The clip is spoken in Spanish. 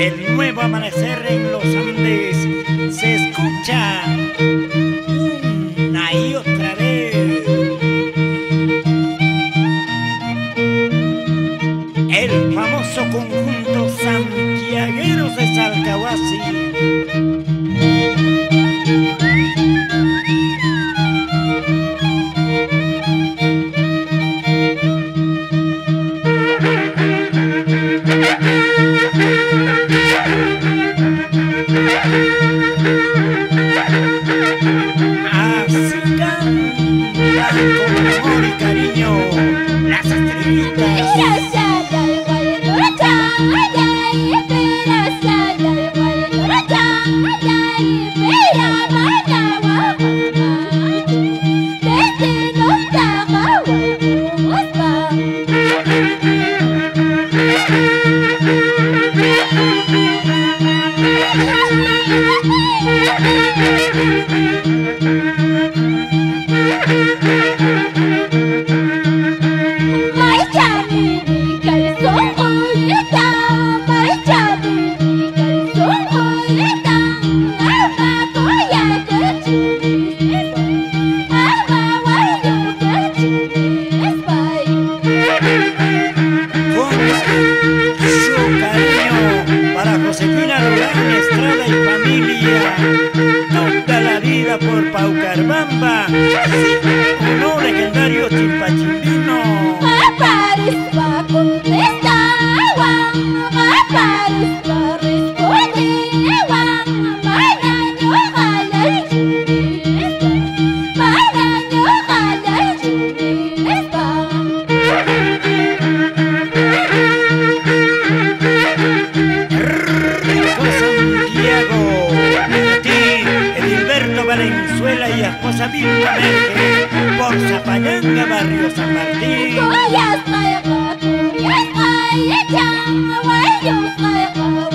El nuevo amanecer en los Andes se escucha una y otra vez. El famoso conjunto santiagueros de Salcahuasi. Así cantan con amor y cariño las estrellitas. Josefina Durán, Estrada y familia, toda la vida por Paucarbamba, uno legendario chimpachimbino. Valenzuela y esposa Vilma Merge, por Zapalanga, barrio San Martín.